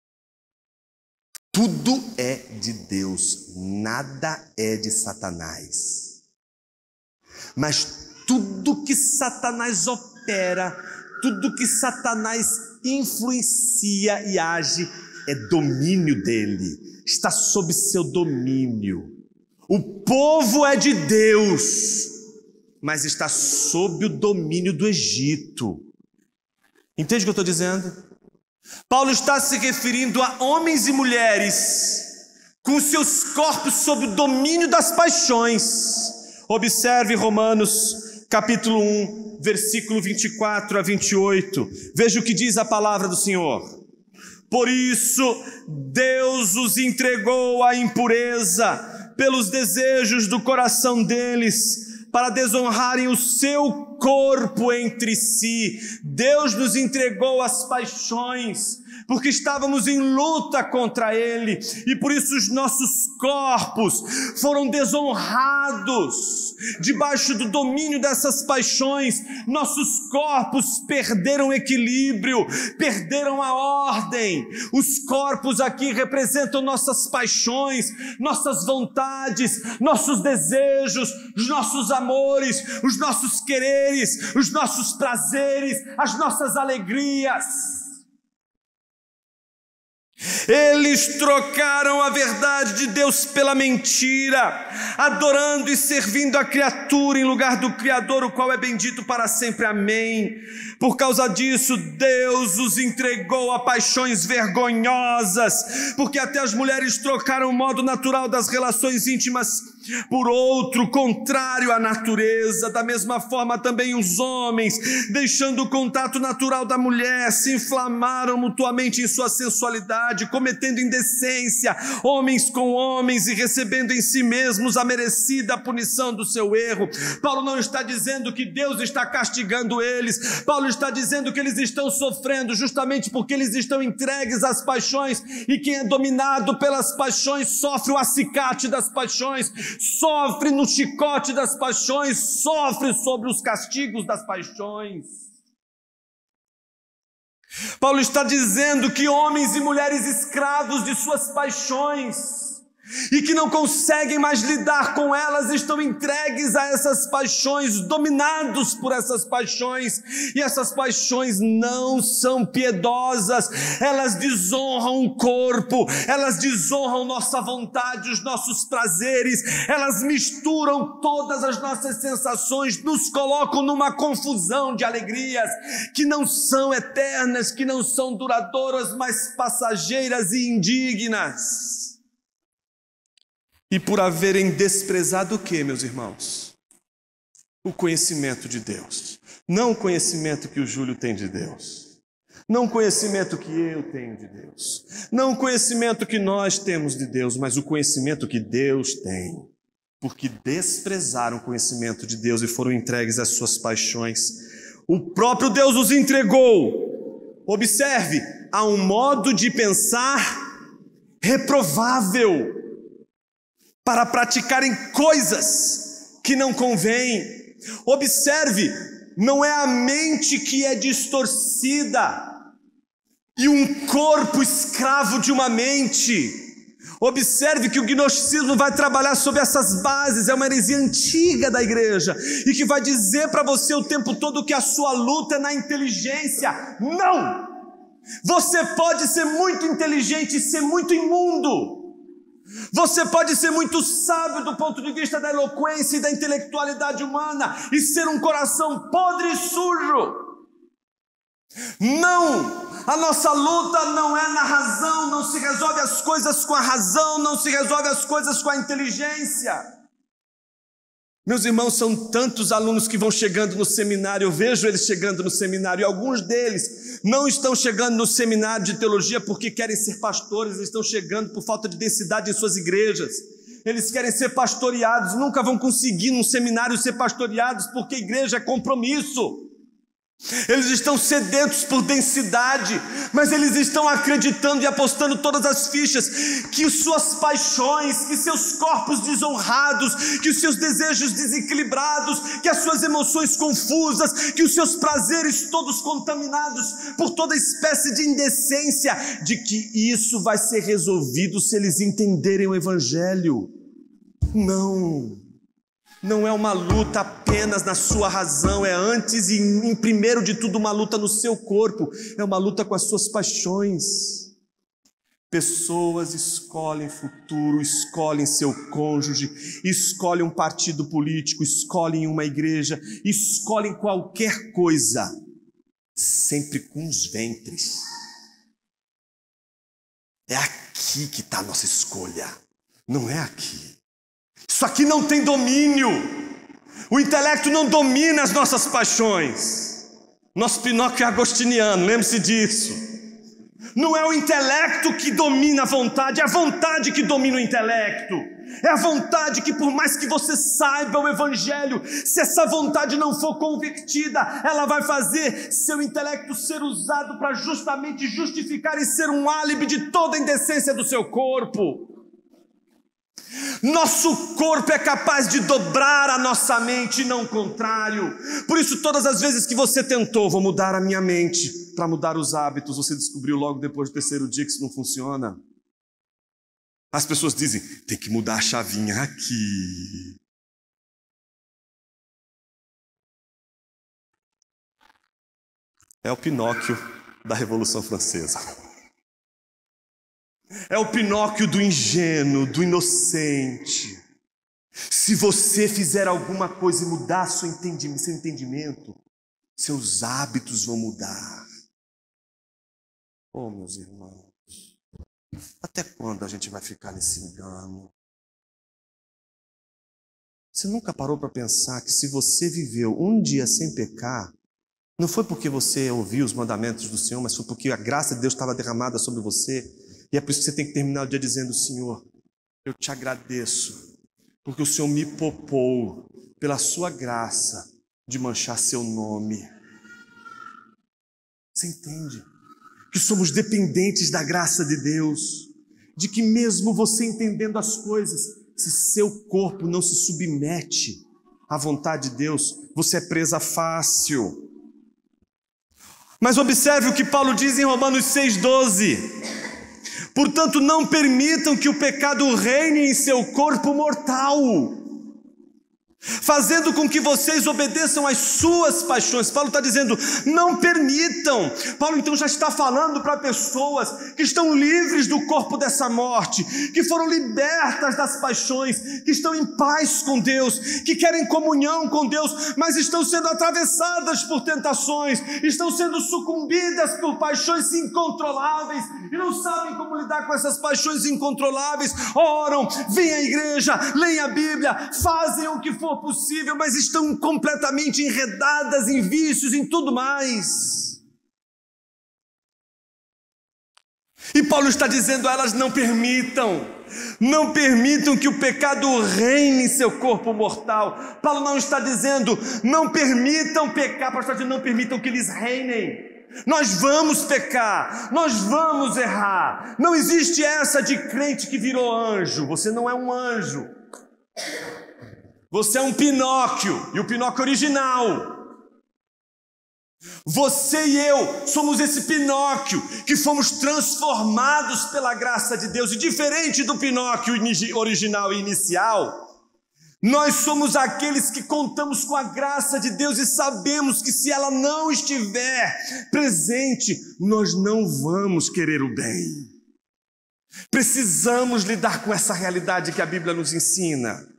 Tudo é de Deus, nada é de Satanás. Mas tudo que Satanás opera, tudo que Satanás influencia e age, é domínio dele, está sob seu domínio. O povo é de Deus, mas está sob o domínio do Egito. Entende o que eu estou dizendo? Paulo está se referindo a homens e mulheres com seus corpos sob o domínio das paixões. Observe Romanos capítulo 1, versículo 24 a 28. Veja o que diz a palavra do Senhor. Por isso, Deus os entregou à impureza pelos desejos do coração deles, para desonrarem o seu corpo entre si. Deus nos entregou às paixões, porque estávamos em luta contra Ele, e por isso os nossos corpos foram desonrados, debaixo do domínio dessas paixões. Nossos corpos perderam o equilíbrio, perderam a ordem. Os corpos aqui representam nossas paixões, nossas vontades, nossos desejos, os nossos amores, os nossos quereres, os nossos prazeres, as nossas alegrias. Eles trocaram a verdade de Deus pela mentira, adorando e servindo a criatura em lugar do Criador, o qual é bendito para sempre. Amém. Por causa disso, Deus os entregou a paixões vergonhosas, porque até as mulheres trocaram o modo natural das relações íntimas por outro, contrário à natureza. Da mesma forma também os homens, deixando o contato natural da mulher, se inflamaram mutuamente em sua sensualidade, cometendo indecência, homens com homens, e recebendo em si mesmos a merecida punição do seu erro. Paulo não está dizendo que Deus está castigando eles. Paulo está dizendo que eles estão sofrendo justamente porque eles estão entregues às paixões, e quem é dominado pelas paixões sofre o acicate das paixões, sofre no chicote das paixões, sofre sobre os castigos das paixões. Paulo está dizendo que homens e mulheres escravos de suas paixões, e que não conseguem mais lidar com elas, estão entregues a essas paixões, dominados por essas paixões, e essas paixões não são piedosas, elas desonram o corpo, elas desonram nossa vontade, os nossos prazeres, elas misturam todas as nossas sensações, nos colocam numa confusão de alegrias que não são eternas, que não são duradouras, mas passageiras e indignas. E por haverem desprezado o que, meus irmãos? O conhecimento de Deus. Não o conhecimento que o Júlio tem de Deus. Não o conhecimento que eu tenho de Deus. Não o conhecimento que nós temos de Deus, mas o conhecimento que Deus tem. Porque desprezaram o conhecimento de Deus e foram entregues às suas paixões. O próprio Deus os entregou. Observe, a um modo de pensar reprovável, para praticarem coisas que não convêm. Observe, não é a mente que é distorcida e um corpo escravo de uma mente. Observe que o gnosticismo vai trabalhar sobre essas bases, é uma heresia antiga da igreja, e que vai dizer para você o tempo todo que a sua luta é na inteligência. Não! Você pode ser muito inteligente e ser muito imundo. Você pode ser muito sábio do ponto de vista da eloquência e da intelectualidade humana e ser um coração podre e sujo. Não! A nossa luta não é na razão, não se resolve as coisas com a razão, não se resolve as coisas com a inteligência. Meus irmãos, são tantos alunos que vão chegando no seminário, eu vejo eles chegando no seminário, e alguns deles não estão chegando no seminário de teologia porque querem ser pastores, eles estão chegando por falta de densidade em suas igrejas. Eles querem ser pastoreados, nunca vão conseguir num seminário ser pastoreados porque a igreja é compromisso. Eles estão sedentos por densidade, mas eles estão acreditando e apostando todas as fichas que suas paixões, que seus corpos desonrados, que os seus desejos desequilibrados, que as suas emoções confusas, que os seus prazeres todos contaminados por toda espécie de indecência, de que isso vai ser resolvido se eles entenderem o Evangelho. Não é uma luta apenas na sua razão, é antes e em primeiro de tudo uma luta no seu corpo, é uma luta com as suas paixões. Pessoas escolhem futuro, escolhem seu cônjuge, escolhem um partido político, escolhem uma igreja, escolhem qualquer coisa, sempre com os ventres. É aqui que está a nossa escolha, não é aqui. Isso aqui não tem domínio. O intelecto não domina as nossas paixões. Nosso Pinóquio é agostiniano, lembre-se disso. Não é o intelecto que domina a vontade, é a vontade que domina o intelecto. É a vontade que, por mais que você saiba o Evangelho, se essa vontade não for convertida, ela vai fazer seu intelecto ser usado para justamente justificar e ser um álibi de toda a indecência do seu corpo. Nosso corpo é capaz de dobrar a nossa mente e não o contrário. Por isso, todas as vezes que você tentou, vou mudar a minha mente para mudar os hábitos, você descobriu logo depois do terceiro dia que isso não funciona. As pessoas dizem, tem que mudar a chavinha aqui. É o Pinóquio da Revolução Francesa. É o Pinóquio do ingênuo, do inocente. Se você fizer alguma coisa e mudar seu entendimento, seus hábitos vão mudar. Oh, meus irmãos, até quando a gente vai ficar nesse engano? Você nunca parou para pensar que se você viveu um dia sem pecar, não foi porque você ouviu os mandamentos do Senhor, mas foi porque a graça de Deus estava derramada sobre você. E é por isso que você tem que terminar o dia dizendo: Senhor, eu te agradeço, porque o Senhor me poupou, pela sua graça, de manchar seu nome. Você entende? Que somos dependentes da graça de Deus, de que mesmo você entendendo as coisas, se seu corpo não se submete à vontade de Deus, você é presa fácil. Mas observe o que Paulo diz em Romanos 6,12. Portanto, não permitam que o pecado reine em seu corpo mortal, fazendo com que vocês obedeçam às suas paixões. Paulo está dizendo, não permitam. Paulo então já está falando para pessoas que estão livres do corpo dessa morte, que foram libertas das paixões, que estão em paz com Deus, que querem comunhão com Deus, mas estão sendo atravessadas por tentações, estão sendo sucumbidas por paixões incontroláveis e não sabem como lidar com essas paixões incontroláveis. Oram, vêm à igreja, leem a Bíblia, fazem o que for possível, mas estão completamente enredadas em vícios, em tudo mais. E Paulo está dizendo a elas: não permitam que o pecado reine em seu corpo mortal. Paulo não está dizendo, não permitam pecar. Paulo está dizendo, não permitam que eles reinem. Nós vamos pecar, nós vamos errar. Não existe essa de crente que virou anjo. Você não é um anjo. Você é um Pinóquio, e o Pinóquio original. Você e eu somos esse Pinóquio que fomos transformados pela graça de Deus. E diferente do Pinóquio original e inicial, nós somos aqueles que contamos com a graça de Deus e sabemos que se ela não estiver presente, nós não vamos querer o bem. Precisamos lidar com essa realidade que a Bíblia nos ensina.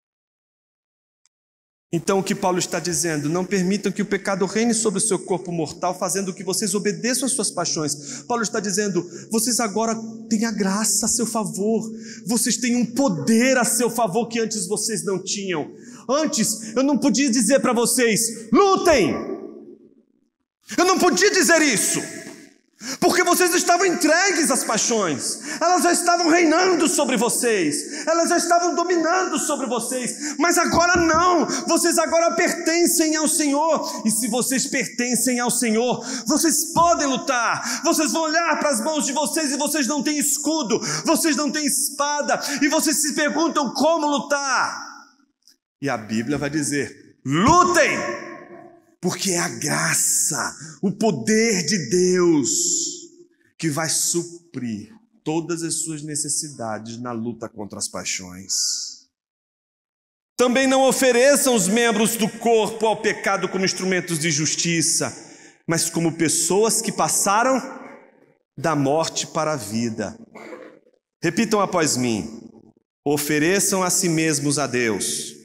Então o que Paulo está dizendo? Não permitam que o pecado reine sobre o seu corpo mortal, fazendo que vocês obedeçam às suas paixões. Paulo está dizendo, vocês agora têm a graça a seu favor, vocês têm um poder a seu favor que antes vocês não tinham. Antes eu não podia dizer para vocês, lutem! Eu não podia dizer isso, porque vocês estavam entregues às paixões, elas já estavam reinando sobre vocês, elas já estavam dominando sobre vocês, mas agora não, vocês agora pertencem ao Senhor, e se vocês pertencem ao Senhor, vocês podem lutar, vocês vão olhar para as mãos de vocês e vocês não têm escudo, vocês não têm espada, e vocês se perguntam como lutar, e a Bíblia vai dizer, lutem! Porque é a graça, o poder de Deus que vai suprir todas as suas necessidades na luta contra as paixões. Também não ofereçam os membros do corpo ao pecado como instrumentos de justiça, mas como pessoas que passaram da morte para a vida. Repitam após mim: ofereçam a si mesmos a Deus.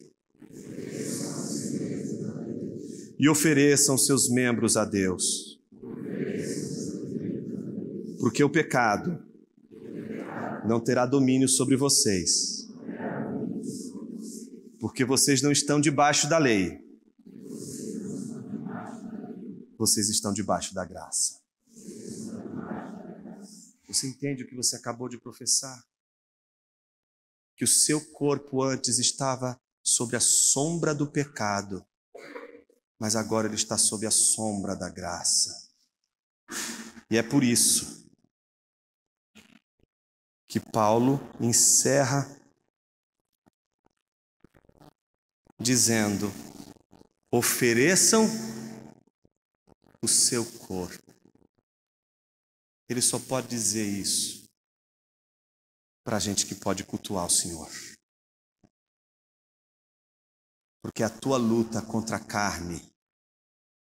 E ofereçam seus membros a Deus. Porque o pecado não terá domínio sobre vocês. Porque vocês não estão debaixo da lei. Vocês estão debaixo da graça. Você entende o que você acabou de professar? Que o seu corpo antes estava sob a sombra do pecado, mas agora ele está sob a sombra da graça. E é por isso que Paulo encerra dizendo: ofereçam o seu corpo. Ele só pode dizer isso para a gente que pode cultuar o Senhor. Porque a tua luta contra a carne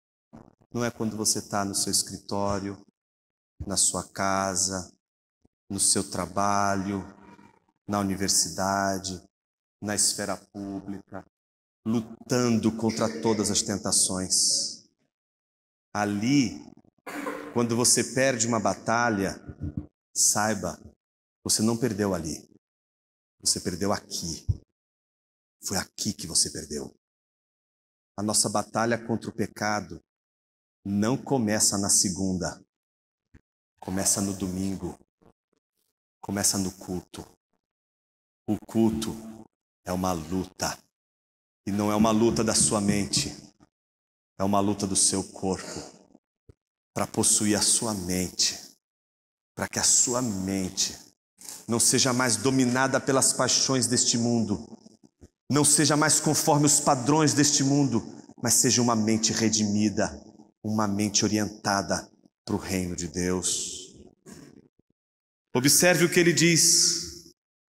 não é quando você está no seu escritório, na sua casa, no seu trabalho, na universidade, na esfera pública, lutando contra todas as tentações. Ali, quando você perde uma batalha, saiba, você não perdeu ali, você perdeu aqui. Foi aqui que você perdeu. A nossa batalha contra o pecado não começa na segunda, começa no domingo, começa no culto. O culto é uma luta, e não é uma luta da sua mente, é uma luta do seu corpo, para possuir a sua mente, para que a sua mente não seja mais dominada pelas paixões deste mundo, não seja mais conforme os padrões deste mundo, mas seja uma mente redimida, uma mente orientada para o reino de Deus. Observe o que ele diz.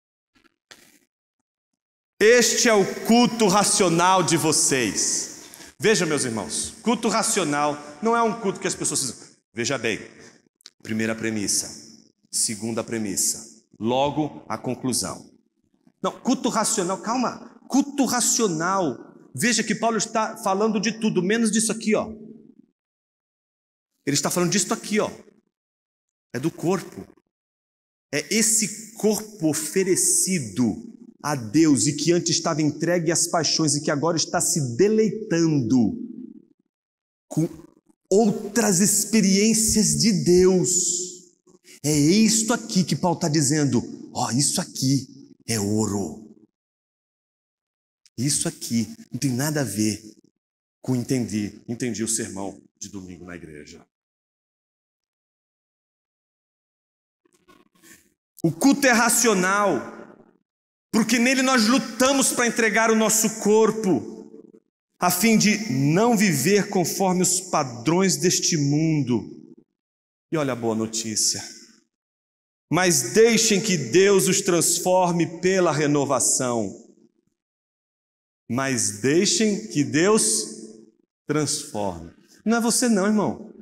Este é o culto racional de vocês. Veja, meus irmãos, culto racional não é um culto que as pessoas dizem. Veja bem, primeira premissa, segunda premissa, logo a conclusão. Não, culto racional, calma, culto racional. Veja que Paulo está falando de tudo, menos disso aqui, ó. Ele está falando disso aqui, ó. É do corpo. É esse corpo oferecido a Deus e que antes estava entregue às paixões e que agora está se deleitando com outras experiências de Deus. É isto aqui que Paulo está dizendo. Ó, isso aqui é ouro. Isso aqui não tem nada a ver com entendi o sermão de domingo na igreja. O culto é racional, porque nele nós lutamos para entregar o nosso corpo, a fim de não viver conforme os padrões deste mundo. E olha a boa notícia. Mas deixem que Deus os transforme pela renovação. Mas deixem que Deus transforme. Não é você não, irmão.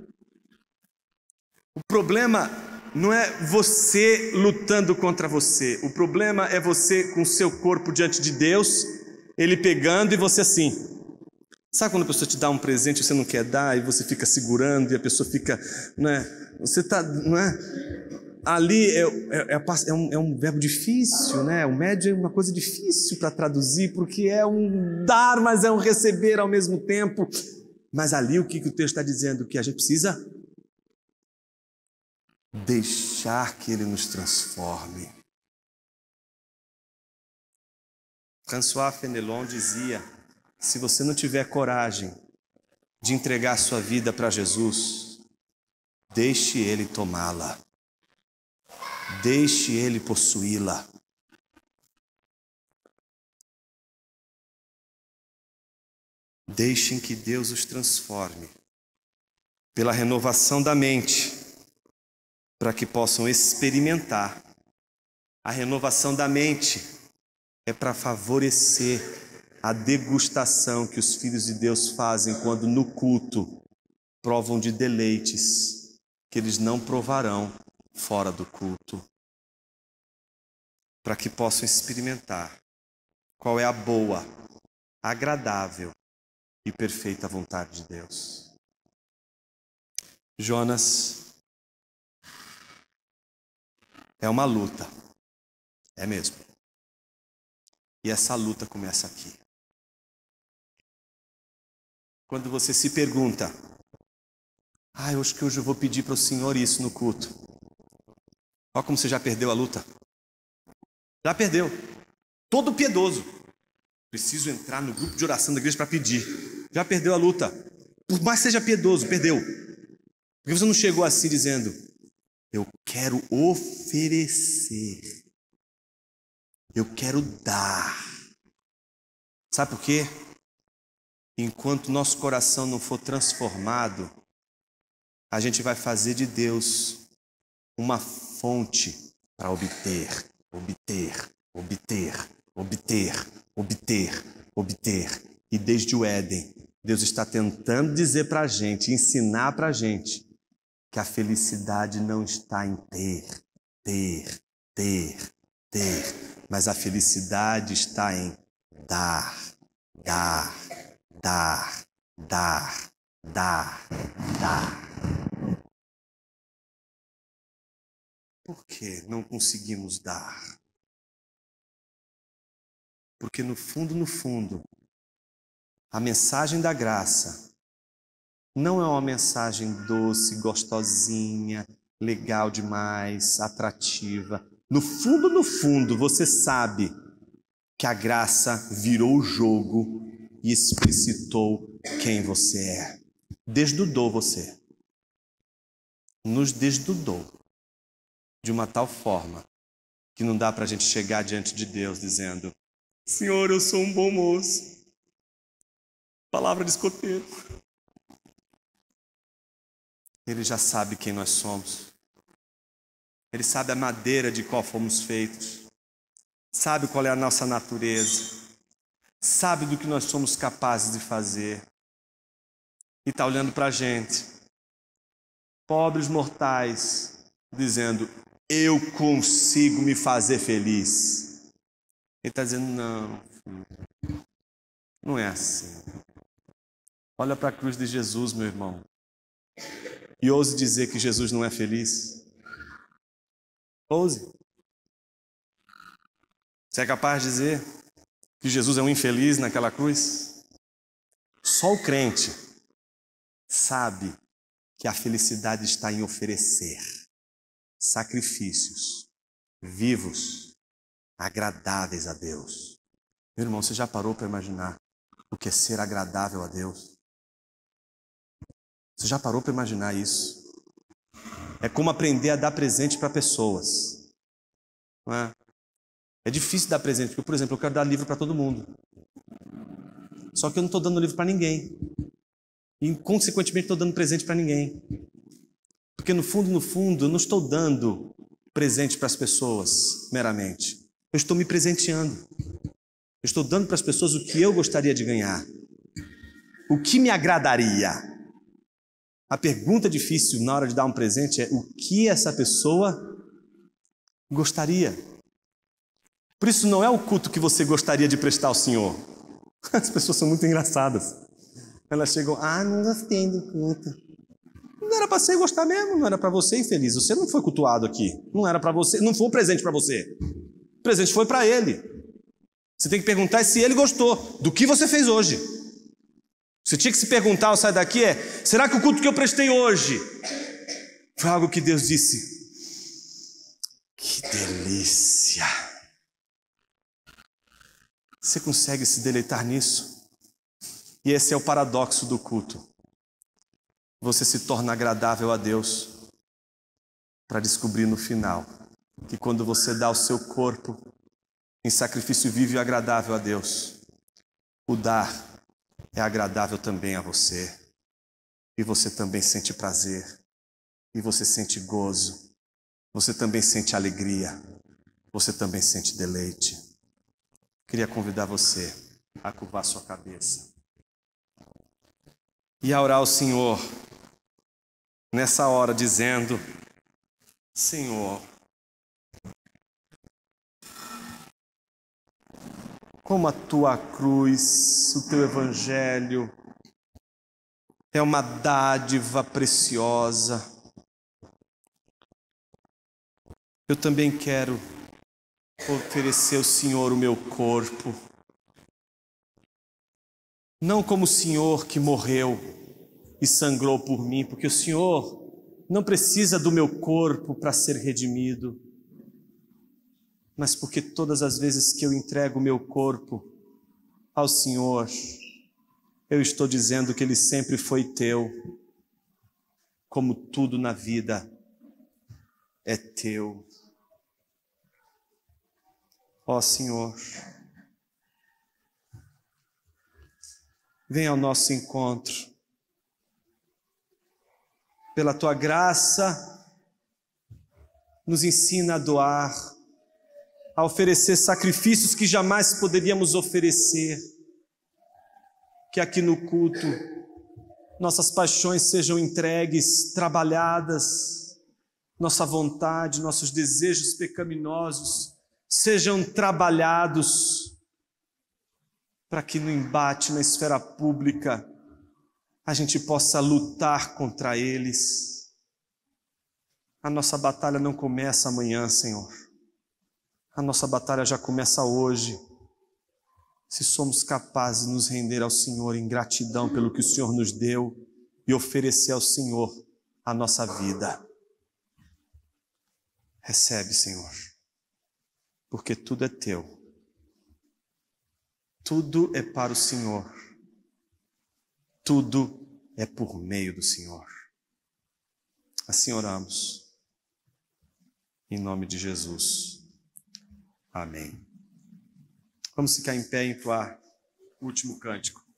O problema não é você lutando contra você. O problema é você com o seu corpo diante de Deus, Ele pegando e você assim. Sabe quando a pessoa te dá um presente e você não quer dar e você fica segurando e a pessoa fica, não é? Você tá, não é? Ali é um verbo difícil, né? O médio é uma coisa difícil para traduzir porque é um dar, mas é um receber ao mesmo tempo. Mas ali o que o texto está dizendo? Que a gente precisa deixar que Ele nos transforme. François Fenelon dizia: se você não tiver coragem de entregar a sua vida para Jesus, deixe Ele tomá-la. Deixe Ele possuí-la. Deixem que Deus os transforme pela renovação da mente, para que possam experimentar. A renovação da mente é para favorecer a degustação que os filhos de Deus fazem quando no culto provam de deleites que eles não provarão fora do culto, para que possam experimentar qual é a boa, agradável e perfeita vontade de Deus. Jonas, é uma luta, é mesmo. E essa luta começa aqui. Quando você se pergunta, eu acho que hoje eu vou pedir para o Senhor isso no culto. Olha como você já perdeu a luta. Já perdeu. Todo piedoso. Preciso entrar no grupo de oração da igreja para pedir. Já perdeu a luta. Por mais que seja piedoso, perdeu. Porque você não chegou assim dizendo, eu quero oferecer. Eu quero dar. Sabe por quê? Enquanto nosso coração não for transformado, a gente vai fazer de Deus uma fonte para obter. E desde o Éden, Deus está tentando dizer para a gente, ensinar para a gente, que a felicidade não está em ter, ter, ter, ter. Mas a felicidade está em dar, dar, dar, dar, dar, dar. Por que não conseguimos dar? Porque no fundo, a mensagem da graça não é uma mensagem doce, gostosinha, legal demais, atrativa. No fundo, você sabe que a graça virou o jogo e explicitou quem você é. Desnudou você. Nos desnudou de uma tal forma que não dá para a gente chegar diante de Deus dizendo: Senhor, eu sou um bom moço. Palavra de escoteiro. Ele já sabe quem nós somos. Ele sabe a madeira de qual fomos feitos. Sabe qual é a nossa natureza. Sabe do que nós somos capazes de fazer. E está olhando para a gente, pobres mortais, dizendo: eu consigo me fazer feliz. Ele está dizendo: não, filho, não é assim. Olha para a cruz de Jesus, meu irmão, e ouse dizer que Jesus não é feliz. Ouse. Você é capaz de dizer que Jesus é um infeliz naquela cruz? Só o crente sabe que a felicidade está em oferecer sacrifícios vivos, agradáveis a Deus. Meu irmão, você já parou para imaginar o que é ser agradável a Deus? Você já parou para imaginar isso? É como aprender a dar presente para pessoas. Não é? É difícil dar presente, porque, por exemplo, eu quero dar livro para todo mundo. Só que eu não estou dando livro para ninguém. E, consequentemente, estou dando presente para ninguém. Porque, no fundo, eu não estou dando presente para as pessoas, meramente. Eu estou me presenteando. Eu estou dando para as pessoas o que eu gostaria de ganhar. O que me agradaria. A pergunta difícil na hora de dar um presente é: o que essa pessoa gostaria? Por isso não é o culto que você gostaria de prestar ao Senhor. As pessoas são muito engraçadas. Elas chegam: não gostei do culto. Não era para você gostar mesmo, não era para você, infeliz. Você não foi cultuado aqui. Não era para você, não foi um presente para você. O presente foi para ele. Você tem que perguntar se ele gostou do que você fez hoje. Você tinha que se perguntar ao sair daqui será que o culto que eu prestei hoje foi algo que Deus disse: que delícia. Você consegue se deleitar nisso? E esse é o paradoxo do culto. Você se torna agradável a Deus para descobrir no final que quando você dá o seu corpo em sacrifício vivo e agradável a Deus, o dar é agradável também a você. E você também sente prazer. E você sente gozo. Você também sente alegria. Você também sente deleite. Queria convidar você a curvar sua cabeça e a orar ao Senhor nessa hora, dizendo: Senhor, como a tua cruz, o teu evangelho é uma dádiva preciosa, eu também quero oferecer ao Senhor o meu corpo, não como o Senhor que morreu e sangrou por mim, porque o Senhor não precisa do meu corpo para ser redimido, mas porque todas as vezes que eu entrego o meu corpo ao Senhor, eu estou dizendo que Ele sempre foi teu, como tudo na vida é teu. Ó Senhor, vem ao nosso encontro. Pela Tua graça, nos ensina a doar, a oferecer sacrifícios que jamais poderíamos oferecer. Que aqui no culto nossas paixões sejam entregues, trabalhadas, nossa vontade, nossos desejos pecaminosos sejam trabalhados para que no embate na esfera pública a gente possa lutar contra eles. A nossa batalha não começa amanhã, Senhor. A nossa batalha já começa hoje. Se somos capazes de nos render ao Senhor em gratidão pelo que o Senhor nos deu e oferecer ao Senhor a nossa vida. Recebe, Senhor, porque tudo é teu. Tudo é para o Senhor. Tudo é por meio do Senhor. Assim oramos. Em nome de Jesus. Amém. Vamos ficar em pé e entoar o último cântico.